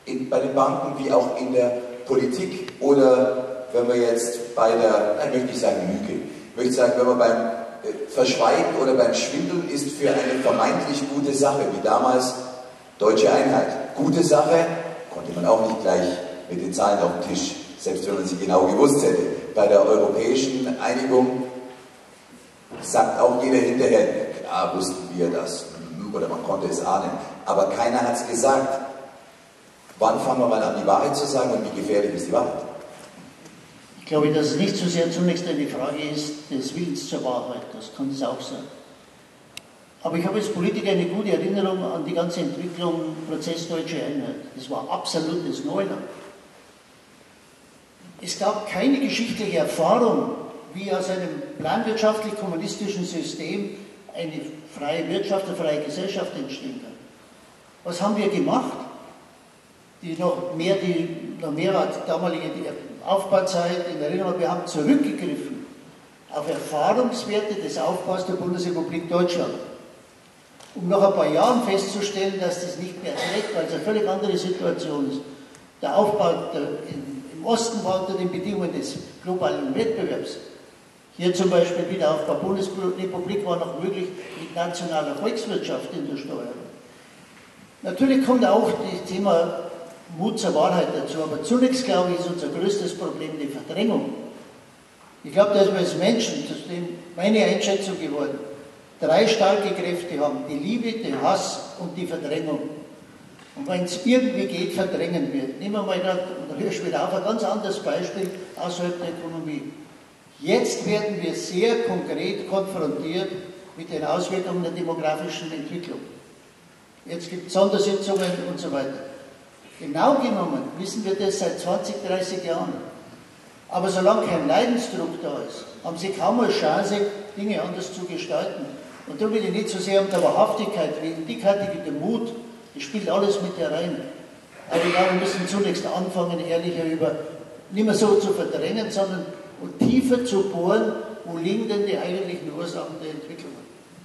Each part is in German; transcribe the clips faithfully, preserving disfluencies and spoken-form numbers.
in, bei den Banken wie auch in der Politik oder wenn wir jetzt bei der, nein, ich möchte nicht sagen Lüge, ich möchte sagen, wenn wir beim Verschweigen oder beim Schwindeln ist für eine vermeintlich gute Sache, wie damals Deutsche Einheit. Gute Sache, konnte man auch nicht gleich mit den Zahlen auf den Tisch, selbst wenn man sie genau gewusst hätte. Bei der europäischen Einigung sagt auch jeder hinterher, klar wussten wir das, oder man konnte es ahnen, aber keiner hat es gesagt. Wann fangen wir mal an, die Wahrheit zu sagen und wie gefährlich ist die Wahrheit? Ich glaube, dass es nicht so sehr zunächst eine Frage ist des Willens zur Wahrheit, das kann es auch sein. Aber ich habe als Politiker eine gute Erinnerung an die ganze Entwicklung Prozess Deutsche Einheit. Das war absolutes Neuland. Es gab keine geschichtliche Erfahrung, wie aus einem planwirtschaftlich-kommunistischen System eine freie Wirtschaft, eine freie Gesellschaft entstehen kann. Was haben wir gemacht? Die noch mehr, die noch mehr war die damalige Aufbauzeit in Erinnerung, wir haben zurückgegriffen auf Erfahrungswerte des Aufbaus der Bundesrepublik Deutschland, um nach ein paar Jahren festzustellen, dass das nicht mehr trägt, weil es eine völlig andere Situation ist. Der Aufbau der, in, im Osten war unter den Bedingungen des globalen Wettbewerbs. Hier zum Beispiel wieder Aufbau der Bundesrepublik war noch möglich mit nationaler Volkswirtschaft in der Steuerung. Natürlich kommt auch das Thema Mut zur Wahrheit dazu, aber zunächst, glaube ich, ist unser größtes Problem die Verdrängung. Ich glaube, dass wir als Menschen, das ist meine Einschätzung geworden, drei starke Kräfte haben, die Liebe, den Hass und die Verdrängung. Und wenn es irgendwie geht, verdrängen wir. Nehmen wir mal gerade, und da höre wieder auf, ein ganz anderes Beispiel außerhalb der Ökonomie. Jetzt werden wir sehr konkret konfrontiert mit den Auswirkungen der demografischen Entwicklung. Jetzt gibt es Sondersitzungen und so weiter. Genau genommen wissen wir das seit zwanzig, dreißig Jahren. Aber solange kein Leidensdruck da ist, haben Sie kaum eine Chance, Dinge anders zu gestalten. Und da will ich nicht so sehr um der Wahrhaftigkeit reden. Die Kategorie der Mut, das spielt alles mit herein. Aber ich glaube, wir müssen zunächst anfangen, ehrlicher über, nicht mehr so zu verdrängen, sondern tiefer zu bohren, wo liegen denn die eigentlichen Ursachen der Entwicklung.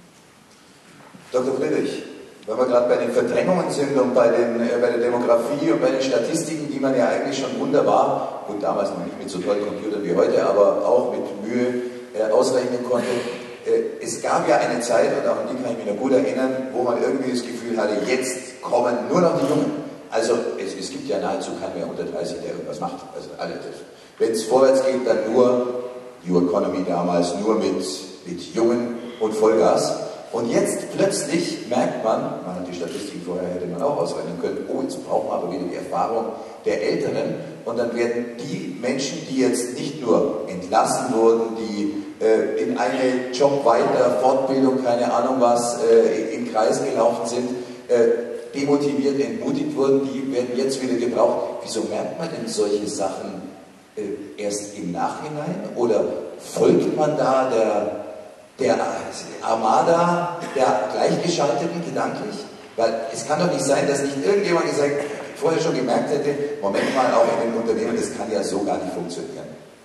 Doktor Friedrich, wenn wir gerade bei den Verdrängungen sind und bei, den, äh, bei der Demografie und bei den Statistiken, die man ja eigentlich schon wunderbar, gut, damals noch nicht mit so tollen Computern wie heute, aber auch mit Mühe äh, ausrechnen konnte. Äh, es gab ja eine Zeit, und auch an die kann ich mich noch gut erinnern, wo man irgendwie das Gefühl hatte, jetzt kommen nur noch die Jungen. Also es, es gibt ja nahezu keinen mehr unter dreißig, der irgendwas macht. Also alle das. Wenn es vorwärts geht, dann nur New Economy damals, nur mit, mit Jungen und Vollgas. Und jetzt plötzlich merkt man, man hat die Statistiken vorher, hätte man auch ausrechnen können, oh, jetzt brauchen wir aber wieder die Erfahrung der Älteren. Und dann werden die Menschen, die jetzt nicht nur entlassen wurden, die äh, in eine Job weiter, Fortbildung, keine Ahnung was, äh, im Kreis gelaufen sind, äh, demotiviert, entmutigt wurden, die werden jetzt wieder gebraucht. Wieso merkt man denn solche Sachen äh, erst im Nachhinein? Oder folgt man da der der Armada der Gleichgeschalteten gedanklich? Weil es kann doch nicht sein, dass nicht irgendjemand gesagt, vorher schon gemerkt hätte, Moment mal, auch in dem Unternehmen, das kann ja so gar nicht funktionieren.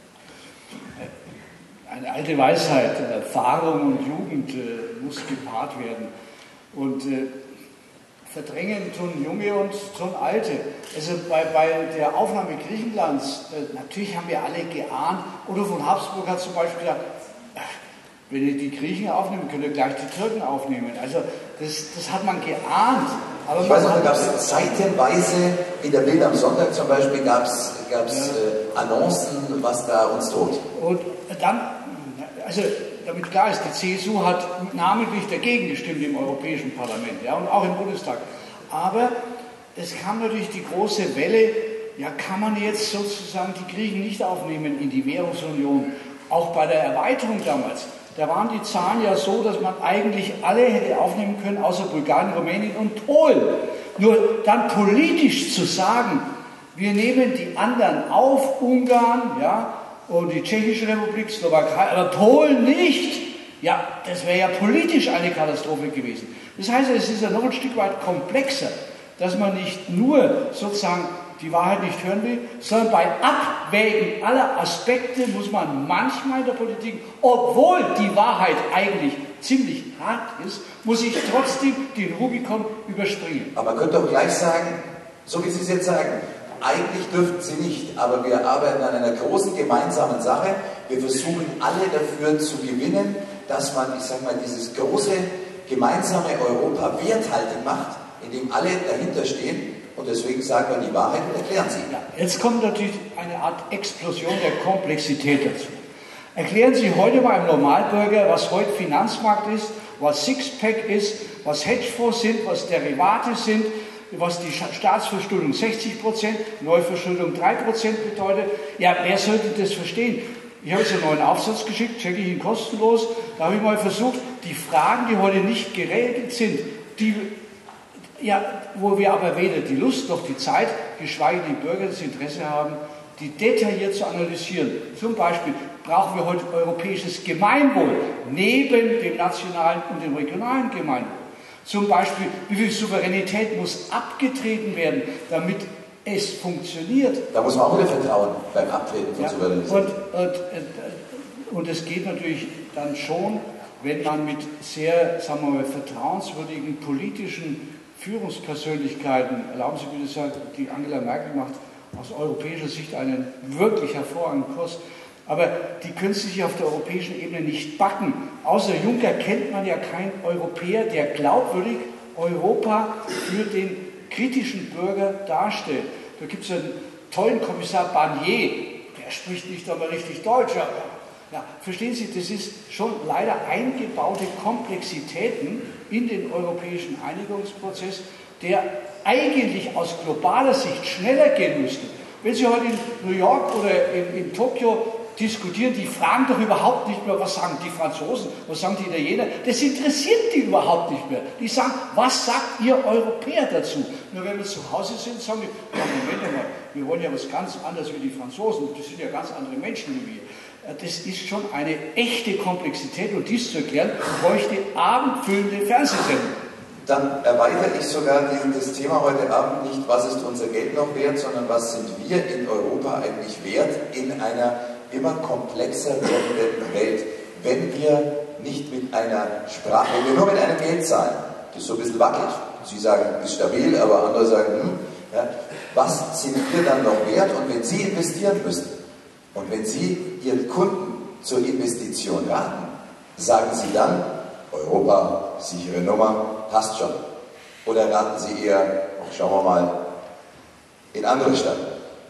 Eine alte Weisheit, Erfahrung und Jugend äh, muss gepaart werden. Und äh, verdrängen tun Junge und tun Alte. Also bei, bei der Aufnahme Griechenlands, äh, natürlich haben wir alle geahnt, Otto von Habsburg hat zum Beispiel gesagt, wenn ihr die Griechen aufnehmen, könnt ihr gleich die Türken aufnehmen. Also das, das hat man geahnt. Aber ich weiß noch, da gab es seitenweise, in der Bild am Sonntag zum Beispiel, gab es ja. äh, Annoncen, was da uns droht. Und dann, also damit klar ist, die C S U hat namentlich dagegen gestimmt im Europäischen Parlament, ja, und auch im Bundestag. Aber es kam natürlich die große Welle, ja, kann man jetzt sozusagen die Griechen nicht aufnehmen in die Währungsunion, auch bei der Erweiterung damals. Da waren die Zahlen ja so, dass man eigentlich alle hätte aufnehmen können, außer Bulgarien, Rumänien und Polen. Nur dann politisch zu sagen, wir nehmen die anderen auf, Ungarn, ja, und die Tschechische Republik, Slowakei, aber Polen nicht, ja, das wäre ja politisch eine Katastrophe gewesen. Das heißt, es ist ja noch ein Stück weit komplexer, dass man nicht nur sozusagen die Wahrheit nicht hören will, sondern bei Abwägen aller Aspekte muss man manchmal in der Politik, obwohl die Wahrheit eigentlich ziemlich hart ist, muss ich trotzdem den Rubikon überspringen. Aber man könnte doch gleich sagen, So wie Sie es jetzt sagen. Eigentlich dürften sie nicht, aber wir arbeiten an einer großen gemeinsamen Sache. Wir versuchen alle dafür zu gewinnen, dass man, ich sage mal, dieses große gemeinsame Europa werthaltig macht, in dem alle dahinter stehen. Und deswegen sagen wir die Wahrheit und erklären sie. Ja, jetzt kommt natürlich eine Art Explosion der Komplexität dazu. Erklären Sie heute mal einem Normalbürger, was heute Finanzmarkt ist, was Sixpack ist, was Hedgefonds sind, was Derivate sind, was die Staatsverschuldung sechzig Prozent, Neuverschuldung drei Prozent bedeutet. Ja, wer sollte das verstehen? Ich habe jetzt einen neuen Aufsatz geschickt, checke ich ihn kostenlos. Da habe ich mal versucht, die Fragen, die heute nicht geregelt sind, die, ja, wo wir aber weder die Lust noch die Zeit, geschweige die Bürger das Interesse haben, die detailliert zu analysieren. Zum Beispiel brauchen wir heute europäisches Gemeinwohl neben dem nationalen und dem regionalen Gemeinwohl. Zum Beispiel, wie viel Souveränität muss abgetreten werden, damit es funktioniert. Da muss man auch wieder vertrauen beim Abtreten von ja, Souveränität. Und, und, und es geht natürlich dann schon, wenn man mit sehr, sagen wir mal, vertrauenswürdigen politischen Führungspersönlichkeiten, erlauben Sie bitte sagen, die Angela Merkel macht aus europäischer Sicht einen wirklich hervorragenden Kurs. Aber die können sich auf der europäischen Ebene nicht backen. Außer Juncker kennt man ja keinen Europäer, der glaubwürdig Europa für den kritischen Bürger darstellt. Da gibt es einen tollen Kommissar Barnier, der spricht nicht einmal richtig Deutsch. Ja, ja, verstehen Sie, das ist schon leider eingebaute Komplexitäten in den europäischen Einigungsprozess, der eigentlich aus globaler Sicht schneller gehen müsste. Wenn Sie heute in New York oder in, in Tokio diskutieren, die fragen doch überhaupt nicht mehr, was sagen die Franzosen, was sagen die Italiener, das interessiert die überhaupt nicht mehr. Die sagen, was sagt ihr Europäer dazu? Nur wenn wir zu Hause sind, sagen die, ja, Moment mal, wir wollen ja was ganz anderes wie die Franzosen, das sind ja ganz andere Menschen wie wir. Das ist schon eine echte Komplexität und dies zu erklären, bräuchte abendfüllende Fernsehsendung. Dann erweitere ich sogar das Thema heute Abend nicht, was ist unser Geld noch wert, sondern was sind wir in Europa eigentlich wert in einer immer komplexer werdenden Welt, wenn wir nicht mit einer Sprache, wenn wir nur mit einem Geld zahlen, das so ein bisschen wackelt. Sie sagen, ist stabil, aber andere sagen, hm, ja, was sind wir dann noch wert? Und wenn Sie investieren müssen und wenn Sie Ihren Kunden zur Investition raten, sagen Sie dann, Europa, sichere Nummer, passt schon. Oder raten Sie eher, ach, schauen wir mal, in andere Staaten?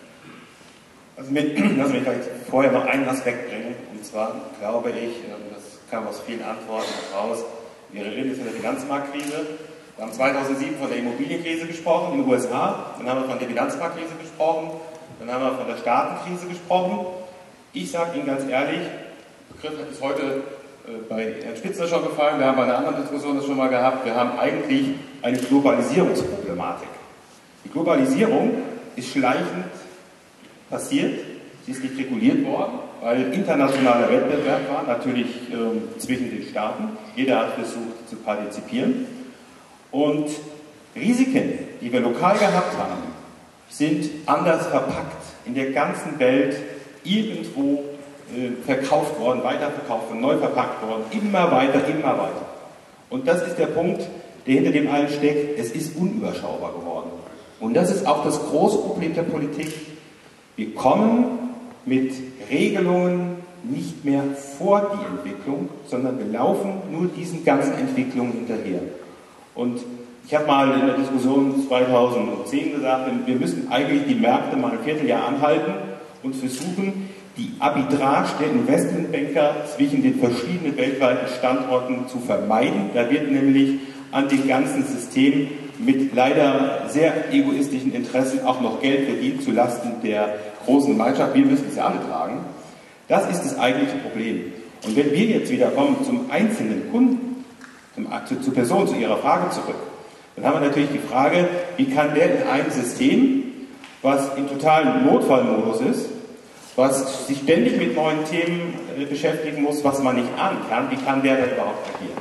Also mit, lassen mich vielleicht vorher noch einen Aspekt bringen. Und zwar glaube ich, das kam aus vielen Antworten raus, wir reden jetzt von der Finanzmarktkrise. Wir haben zweitausendsieben von der Immobilienkrise gesprochen in den U S A, dann haben wir von der Finanzmarktkrise gesprochen, dann haben wir von der Staatenkrise gesprochen. Ich sage Ihnen ganz ehrlich, der Begriff ist heute bei Herrn Spitzer schon gefallen, wir haben bei einer anderen Diskussion das schon mal gehabt, wir haben eigentlich eine Globalisierungsproblematik. Die Globalisierung ist schleichend passiert, sie ist nicht reguliert worden, weil internationaler Wettbewerb war, natürlich äh, zwischen den Staaten, jeder hat versucht zu partizipieren und Risiken, die wir lokal gehabt haben, sind anders verpackt in der ganzen Welt irgendwo verkauft worden, weiterverkauft worden, neu verpackt worden, immer weiter, immer weiter. Und das ist der Punkt, der hinter dem allen steckt. Es ist unüberschaubar geworden. Und das ist auch das große Problem der Politik. Wir kommen mit Regelungen nicht mehr vor die Entwicklung, sondern wir laufen nur diesen ganzen Entwicklungen hinterher. Und ich habe mal in der Diskussion zweitausendzehn gesagt, wir müssen eigentlich die Märkte mal ein Vierteljahr anhalten und versuchen, die Arbitrage der Investmentbanker zwischen den verschiedenen weltweiten Standorten zu vermeiden. Da wird nämlich an dem ganzen System mit leider sehr egoistischen Interessen auch noch Geld verdient zulasten der großen Gemeinschaft. Wir müssen es ja alle tragen. Das ist das eigentliche Problem. Und wenn wir jetzt wieder kommen zum einzelnen Kunden, zum, zu, zur Person, zu Ihrer Frage zurück, dann haben wir natürlich die Frage, wie kann der in einem System, was im totalen Notfallmodus ist, was sich ständig mit neuen Themen äh, beschäftigen muss, was man nicht ahnen kann, wie kann der da überhaupt agieren?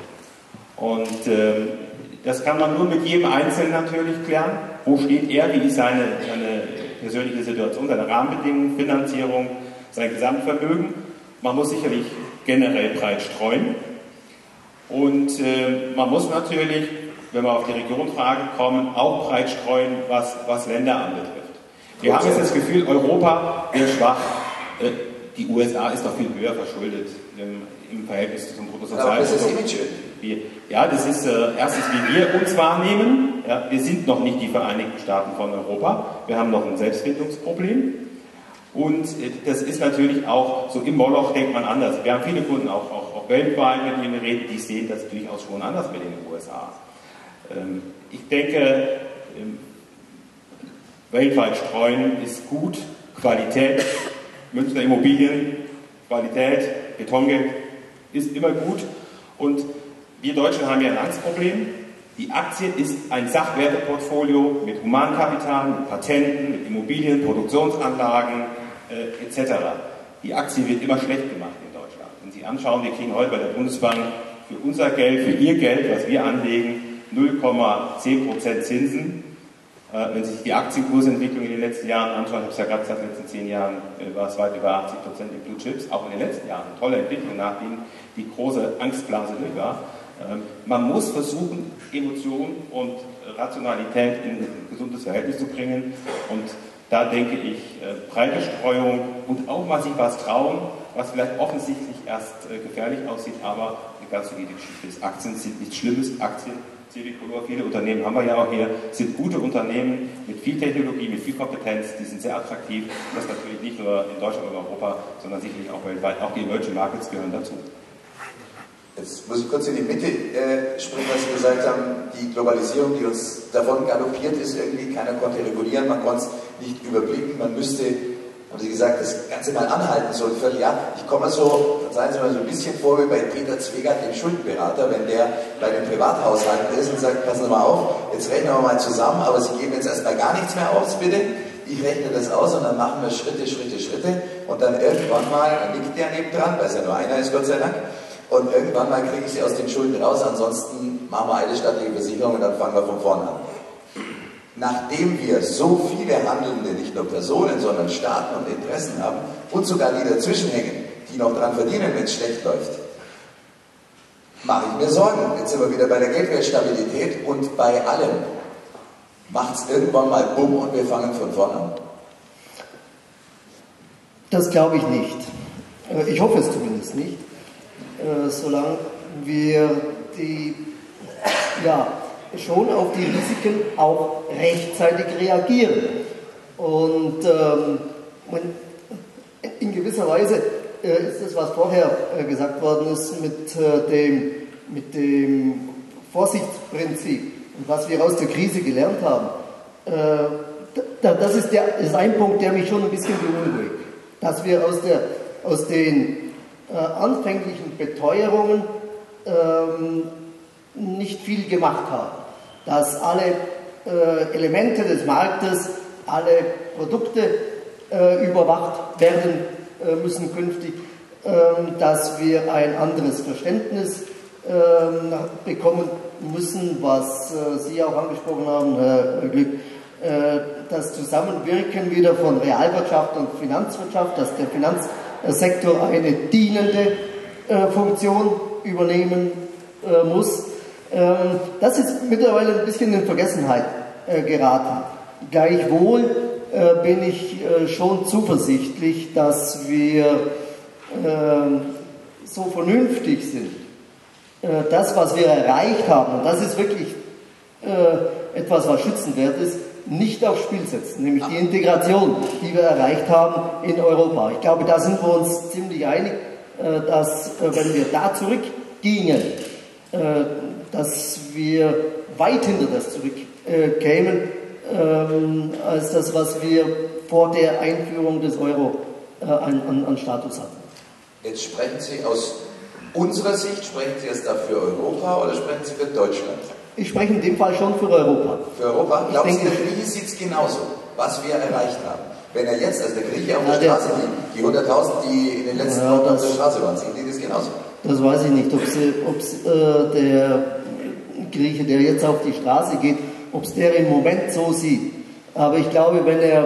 Und äh, das kann man nur mit jedem Einzelnen natürlich klären. Wo steht er, wie ist seine, seine persönliche Situation, seine Rahmenbedingungen, Finanzierung, sein Gesamtvermögen. Man muss sicherlich generell breit streuen. Und äh, man muss natürlich wenn wir auf die Regionfrage kommen, auch breit streuen, was, was Länder anbetrifft. Wir haben jetzt das Gefühl, Europa wäre schwach. Die U S A ist doch viel höher verschuldet im, im Verhältnis zum Bruttosozialprodukt. Aber das ist Image. Ja, das ist äh, erstens, wie wir uns wahrnehmen. Ja, wir sind noch nicht die Vereinigten Staaten von Europa. Wir haben noch ein Selbstfindungsproblem. Und äh, das ist natürlich auch, so im Moloch denkt man anders. Wir haben viele Kunden auch, auch, auch weltweit, mit denen wir reden, die sehen das durchaus schon anders mit den U S A. Ähm, ich denke, ähm, weltweit streuen ist gut, Qualität, Münchner Immobilien, Qualität, Betongeld ist immer gut. Und wir Deutschen haben ja ein Angstproblem. Die Aktie ist ein Sachwerteportfolio mit Humankapital, mit Patenten, mit Immobilien, Produktionsanlagen äh, et cetera. Die Aktie wird immer schlecht gemacht in Deutschland. Wenn Sie anschauen, wir kriegen heute bei der Bundesbank für unser Geld, für Ihr Geld, was wir anlegen, null Komma zehn Prozent Zinsen. Äh, wenn Sie sich die Aktienkursentwicklung in den letzten Jahren anschauen, ich habe es ja gerade gesagt, in den letzten zehn Jahren äh, war es weit über achtzig Prozent in Blue Chips, auch in den letzten Jahren. Eine tolle Entwicklung, nachdem die große Angstblase durch war. Man muss versuchen, Emotion und Rationalität in ein gesundes Verhältnis zu bringen. Und da denke ich, breite Streuung und auch mal sich was trauen, was vielleicht offensichtlich erst gefährlich aussieht, aber eine ganz solide Geschichte ist. Aktien sind nichts Schlimmes. Aktien, Civicolor, viele Unternehmen haben wir ja auch hier, sind gute Unternehmen mit viel Technologie, mit viel Kompetenz, die sind sehr attraktiv. Das natürlich nicht nur in Deutschland oder Europa, sondern sicherlich auch weltweit. Auch die Emerging Markets gehören dazu. Jetzt muss ich kurz in die Mitte äh, springen, was Sie gesagt haben, die Globalisierung, die uns davon galoppiert ist, irgendwie keiner konnte regulieren, man konnte es nicht überblicken, man müsste, haben Sie gesagt, das Ganze mal anhalten, so ein Vierteljahr. Ich komme so, seien Sie mal so ein bisschen vor wie bei Peter Zwegert, dem Schuldenberater, wenn der bei den Privathaushalten ist und sagt, passen Sie mal auf, jetzt rechnen wir mal zusammen, aber Sie geben jetzt erstmal gar nichts mehr aus, bitte. Ich rechne das aus und dann machen wir Schritte, Schritte, Schritte und dann irgendwann mal, dann liegt der nebendran, weil es ja nur einer ist, Gott sei Dank, und irgendwann mal kriege ich sie aus den Schulden raus, ansonsten machen wir eine staatliche Versicherung und dann fangen wir von vorne an. Nachdem wir so viele Handelnde, nicht nur Personen, sondern Staaten und Interessen haben und sogar die dazwischen hängen, die noch dran verdienen, wenn es schlecht läuft, mache ich mir Sorgen. Jetzt sind wir wieder bei der Geldwertstabilität und bei allem. Macht es irgendwann mal bumm und wir fangen von vorne an? Das glaube ich nicht. Ich hoffe es zumindest nicht. Solange wir die, ja, schon auf die Risiken auch rechtzeitig reagieren. Und ähm, in gewisser Weise äh, ist das, was vorher äh, gesagt worden ist, mit, äh, dem, mit dem Vorsichtsprinzip und was wir aus der Krise gelernt haben, äh, das, ist der, ist ein Punkt, der mich schon ein bisschen beunruhigt. Dass wir aus, der, aus den Äh, anfänglichen Beteuerungen ähm, nicht viel gemacht haben. Dass alle äh, Elemente des Marktes, alle Produkte äh, überwacht werden äh, müssen künftig, äh, dass wir ein anderes Verständnis äh, bekommen müssen, was äh, Sie auch angesprochen haben, Herr Glück, äh, das Zusammenwirken wieder von Realwirtschaft und Finanzwirtschaft, dass der Finanz Sektor eine dienende äh, Funktion übernehmen äh, muss. Ähm, das ist mittlerweile ein bisschen in Vergessenheit äh, geraten. Gleichwohl äh, bin ich äh, schon zuversichtlich, dass wir äh, so vernünftig sind. Äh, das, was wir erreicht haben, und das ist wirklich äh, etwas, was schützenswert ist, nicht aufs Spiel setzen, nämlich die Integration, die wir erreicht haben in Europa. Ich glaube, da sind wir uns ziemlich einig, dass, wenn wir da zurückgingen, dass wir weit hinter das zurückkämen, als das, was wir vor der Einführung des Euro an, an, an Status hatten. Jetzt sprechen Sie aus unserer Sicht, sprechen Sie jetzt da für Europa oder sprechen Sie für Deutschland? Ich spreche in dem Fall schon für Europa. Für Europa? Ich Glauben Sie, denke, der Grieche sieht es genauso, was wir erreicht haben? Wenn er jetzt, also der Grieche auf der Straße liegt, die hunderttausend, die in den letzten Jahren ja, auf der Straße waren, sehen die das genauso? Das weiß ich nicht, ob äh, der Grieche, der jetzt auf die Straße geht, ob es der im Moment so sieht. Aber ich glaube, wenn er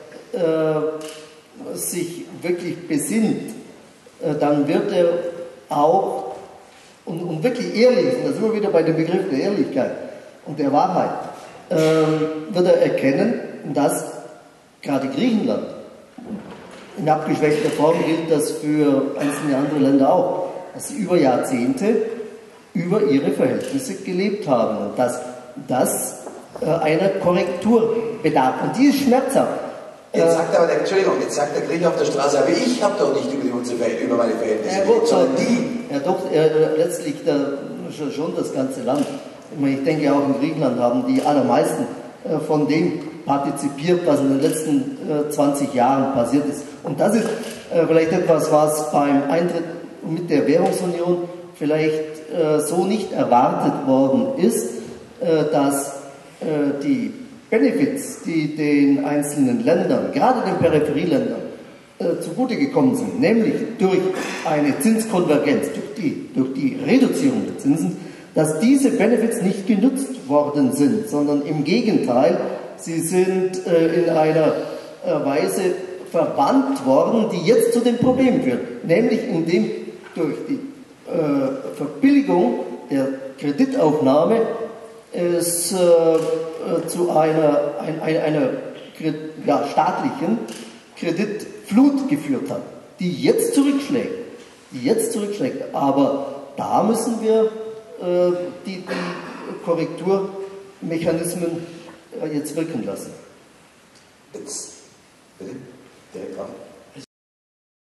äh, sich wirklich besinnt, äh, dann wird er auch Und, und wirklich ehrlich, und da sind wir wieder bei dem Begriff der Ehrlichkeit, und der Wahrheit, ähm, wird er erkennen, dass gerade Griechenland, in abgeschwächter Form gilt das für einzelne andere Länder auch, dass sie über Jahrzehnte über ihre Verhältnisse gelebt haben und dass das äh, einer Korrektur bedarf. Und die ist schmerzhaft. Jetzt sagt aber der, Entschuldigung, jetzt sagt der Grieche auf der Straße, aber ich habe doch nicht über, die, unsere, über meine Verhältnisse Ja, gelebt, sondern die. Ja doch, äh, letztlich da, schon das ganze Land. Ich, meine, ich denke auch in Griechenland haben die allermeisten äh, von dem partizipiert, was in den letzten äh, zwanzig Jahren passiert ist. Und das ist äh, vielleicht etwas, was beim Eintritt mit der Währungsunion vielleicht äh, so nicht erwartet worden ist, äh, dass äh, die Benefits, die den einzelnen Ländern, gerade den Peripherieländern, äh, zugute gekommen sind, nämlich durch eine Zinskonvergenz, durch die, durch die Reduzierung der Zinsen, dass diese Benefits nicht genutzt worden sind, sondern im Gegenteil, sie sind äh, in einer äh, Weise verwandt worden, die jetzt zu den Problemen führt, nämlich indem durch die äh, Verbilligung der Kreditaufnahme es äh, äh, zu einer, ein, ein, einer ja, staatlichen Kreditflut geführt hat, die jetzt zurückschlägt, die jetzt zurückschlägt. Aber da müssen wir äh, die, die Korrekturmechanismen äh, jetzt wirken lassen. Jetzt, bitte, direkt an.